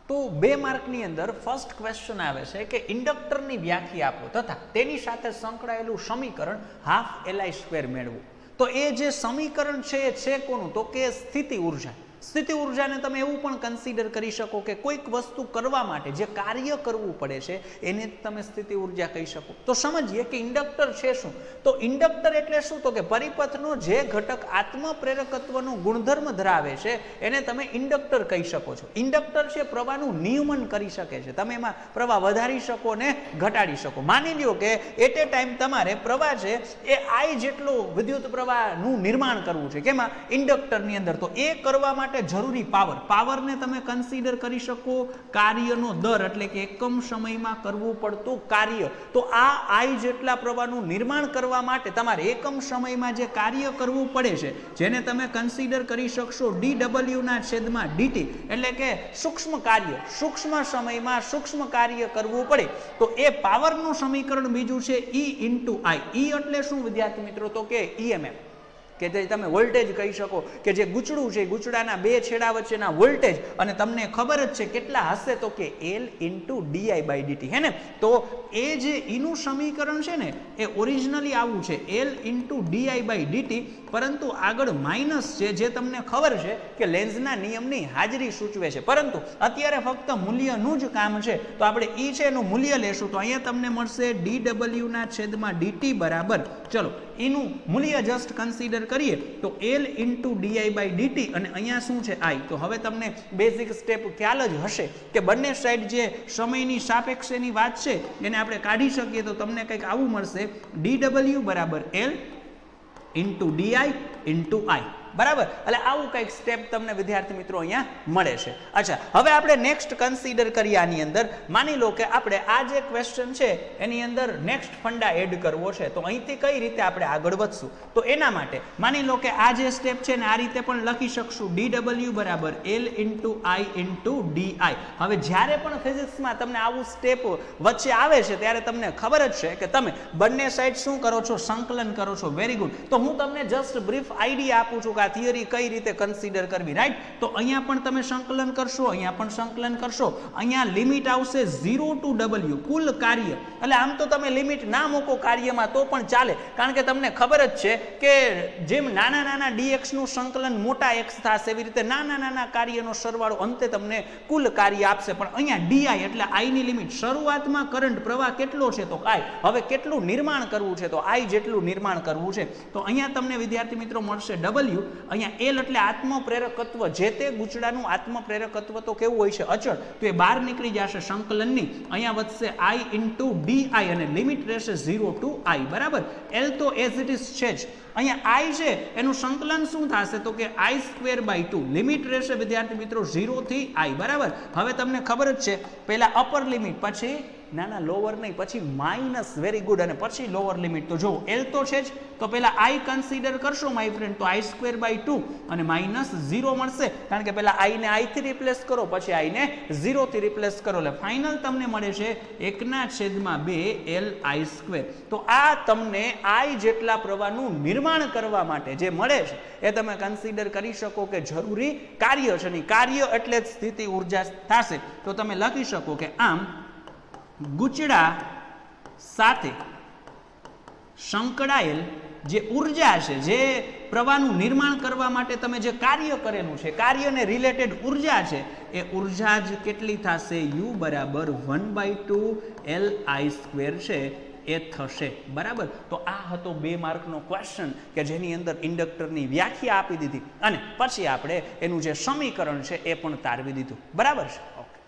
તો 2 માર્કની અંદર first question આવે છે કે ઇન્ડક્ટરની વ્યાખ્યા આપો તથા તેની સાથે સંકળાયેલું સમીકરણ હાફ Li² મેળવો. તો એ જે સમીકરણ છે એ છે કોનું? તો કે સ્થિતિ ઉર્જા. સ્થિતિ ઉર્જાને તમે એવું પણ કન્સિડર કરી શકો કે કોઈક વસ્તુ કરવા માટે જે કાર્ય કરવું પડે છે એને તમે સ્થિતિ ઉર્જા કહી શકો. તો સમજીએ કે ઇન્ડક્ટર છે શું. તો ઇન્ડક્ટર એટલે શું? તો કે પરિપથનો જે ઘટક આત્મ પ્રેરકત્વનો ગુણધર્મ ધરાવે છે એને તમે ઇન્ડક્ટર કહી શકો છો. ઇન્ડક્ટર છે પ્રવાહનું નિયમન કરી શકે છે. તમે એમાં પ્રવાહ વધારી શકો ને ઘટાડી શકો. માની લ્યો કે એટ એ ટાઈમ તમારે પ્રવાહ છે એ I જેટલો વિદ્યુત પ્રવાહનું નિર્માણ કરવું છે. કેમાં? ઇન્ડક્ટરની અંદર. તો એ કરવા માટે જરૂરી પાવરને તમે કન્સિડર કરી શકો કાર્યનો દર, એટલે કે એકમ સમયમાં કરવું પડતું કાર્ય. તો આ I જેટલા પ્રવાહનું નિર્માણ કરવા માટે તમારે એકમ સમયમાં જે કાર્ય કરવું પડે છે જેને તમે કન્સિડર કરી શકશો dW/dt, એટલે કે સૂક્ષ્મ કાર્ય. સૂક્ષ્મ સમયમાં સૂક્ષ્મ કાર્ય કરવું પડે તો એ પાવરનું સમીકરણ બીજું છે E × I. E એટલે શું વિદ્યાર્થી મિત્રો? તો કે EMF, કે જે તમે વોલ્ટેજ કહી શકો કે જે ગૂંચળું છે ગૂંચળાના 2 છેડા વચ્ચેના વોલ્ટેજ, અને તમને ખબર જ છે કેટલા હશે તો કે L × di/dt. હે ને? તો એ જે ઈનું સમીકરણ છે ને એ ઓરિજિનલી આવું છે L × di/dt, પરંતુ આગળ માઇનસ છે જે તમને ખબર છે કે લેન્ઝના નિયમની હાજરી સૂચવે છે. પરંતુ અત્યારે ફક્ત મૂલ્યનું જ કામ છે તો આપણે E છે એનું મૂલ્ય લેશું તો અહીંયા તમને મળશે dW/dt બરાબર, ચલો એનું મૂલ્ય જસ્ટ કન્સિડર કરીએ તો L × di/dt અને અહીંયા શું છે I. તો હવે તમને બેઝિક સ્ટેપ ખ્યાલ જ હશે કે બંને સાઈડ જે સમયની સાપેક્ષેની વાત છે એને આપણે કાઢી શકીએ તો તમને કંઈક આવું મળશે dW = L × di × I. બરાબર? એટલે આવું કંઈક સ્ટેપ તમને વિદ્યાર્થી મિત્રો અહીંયા મળે છે. અચ્છા, હવે આપણે નેક્સ્ટ કન્સિડર કરીએ. આની અંદર માની લો કે આપણે આ જે ક્વેશ્ચન છે એની અંદર નેક્સ્ટ ફંડા એડ કરવો છે તો અહીંથી કઈ રીતે આપણે આગળ વધશું? તો એના માટે માની લો કે આ જે સ્ટેપ છે ને આ રીતે પણ લખી શકશું dW = L × I × di. હવે જ્યારે પણ ફિઝિક્સમાં તમને આવું સ્ટેપ વચ્ચે આવે છે ત્યારે તમને ખબર જ છે કે તમે બંને સાઈડ શું કરો છો? સંકલન કરો છો. Very good. તો હું તમને જસ્ટ બ્રીફ આઈડિયા આપું છું આ થિયરી કઈ રીતે કન્સિડર કરવી. રાઈટ? તો અહીંયા પણ તમે સંકલન કરશો, અહીંયા પણ સંકલન કરશો. અહીંયા લિમિટ આવશે 0 to W, કુલ કાર્ય. એટલે આમ તો તમે લિમિટ ના મૂકો કાર્યમાં તો પણ ચાલે, કારણ કે તમને ખબર જ છે કે જેમ નાના નાના dx નું સંકલન મોટા x થશે એવી રીતે નાના નાના કાર્યનો સરવાળો અંતે તમને કુલ કાર્ય આપશે. પણ અહીંયા di એટલે I ની લિમિટ. શરૂઆતમાં કરંટ પ્રવાહ કેટલો છે? તો I. હવે કેટલું નિર્માણ કરવું છે? તો I જેટલું નિર્માણ કરવું છે. તો અહીંયા તમને વિદ્યાર્થી મિત્રો મળશે W. અહીંયા L એટલે આત્મ પ્રેરકત્વ. જે તે ગૂંચળાનું આત્મ પ્રેરકત્વ તો કેવું હોય છે? અચળ. તો એ બહાર નીકળી જશે સંકલનની. અહીંયા વધશે I × di અને લિમિટ રહેશે 0 to I. બરાબર? L તો એઝ ઇટ ઇઝ છે જ. અહીંયા I છે એનું સંકલન શું થશે? તો કે I²/2. લિમિટ રહેશે વિદ્યાર્થી મિત્રો 0 થી I. બરાબર? હવે તમને ખબર જ છે પહેલા અપર લિમિટ, પછી ના લોવર નહીં, પછી માઇનસ. Very good. અને પછી લોવર લિમિટ. તો જો L તો છે જ, તો પહેલા I કન્સિડર કરશો માય ફ્રેન્ડ તો I²/2 અને -0 મળશે, કારણ કે પહેલા I ને I થી રિપ્લેસ કરો, પછી I ને 0 થી રિપ્લેસ કરો, એટલે ફાઇનલ તમને મળે છે 1/2 Li². તો આ તમને I જેટલા પ્રવાહનું નિર્માણ કરવા માટે જે મળે છે એ તમે કન્સિડર કરી શકો કે જરૂરી કાર્ય છે. નહીં, કાર્ય એટલે જ સ્થિતિ ઉર્જા થશે. તો તમે લખી શકો કે આમ ગૂંચળા સાથે સંકળાયેલ જે ઉર્જા છે, જે પ્રવાહનું નિર્માણ કરવા માટે તમે જે કાર્ય કરેલું છે, કાર્યને રિલેટેડ ઉર્જા છે, એ ઉર્જા જ કેટલી થશે? U = 1/2 Li² છે એ થશે. બરાબર? તો આ હતો 2 માર્કનો ક્વેશ્ચન કે જેની અંદર ઇન્ડક્ટરની વ્યાખ્યા આપી દીધી અને પછી આપણે એનું જે સમીકરણ છે એ પણ તારવી દીધું. બરાબર છે? ઓકે.